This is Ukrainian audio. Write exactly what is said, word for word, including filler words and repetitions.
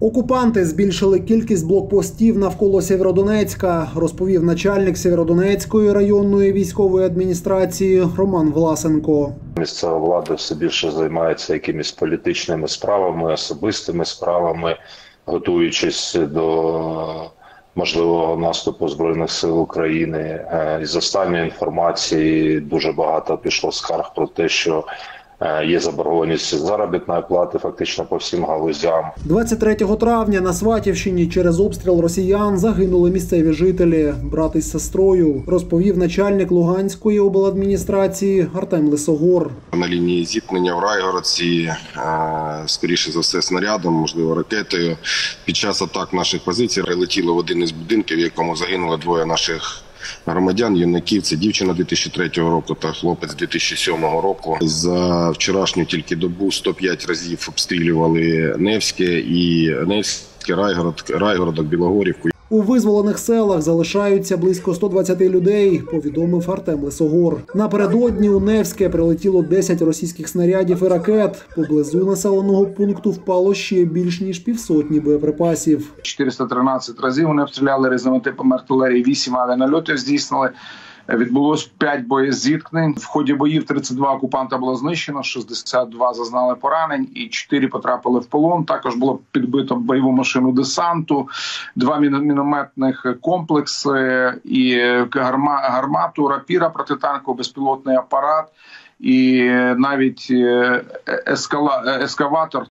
Окупанти збільшили кількість блокпостів навколо Сєвєродонецька, розповів начальник Сєвєродонецької районної військової адміністрації Роман Власенко. Місцева влада все більше займається якимись політичними справами, особистими справами, готуючись до можливого наступу Збройних сил України. Із останньої інформації дуже багато пішло скарг про те, що є заборгованість заробітної плати фактично по всім галузям. двадцять третього травня на Сватівщині через обстріл росіян загинули місцеві жителі, брат із сестрою, розповів начальник Луганської обладміністрації Артем Лисогор. На лінії зіткнення в Райгородці, скоріше за все снарядом, можливо ракетою, під час атак наших позицій прилетіло в один із будинків, в якому загинули двоє наших громадян, юнаків. Це дівчина дві тисячі третього року та хлопець дві тисячі сьомого року. За вчорашню тільки добу сто п'ять разів обстрілювали Невське і Невське, Райгород, Райгородок, Білогорівку. У визволених селах залишаються близько ста двадцяти людей, повідомив Артем Лисогор. Напередодні у Невське прилетіло десять російських снарядів і ракет. Поблизу населеного пункту впало ще більш ніж півсотні боєприпасів. чотириста тринадцять разів вони обстріляли різними типами артилерії, вісім авіанальотів здійснили. Відбулось п'ять боєзіткнень. В ході боїв тридцять два окупанта було знищено, шістдесят два зазнали поранень і чотири потрапили в полон. Також було підбито бойову машину десанту, два мінометних комплекси і гармату, рапіра, протитанковий безпілотний апарат. І навіть ескала... ескаватор